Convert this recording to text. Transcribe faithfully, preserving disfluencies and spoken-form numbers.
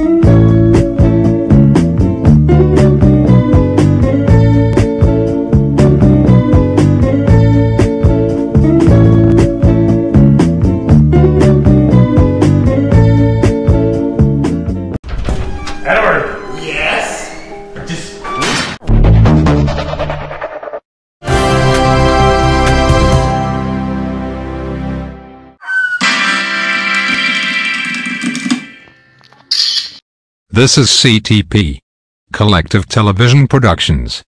This is C T P, Collective Television Productions.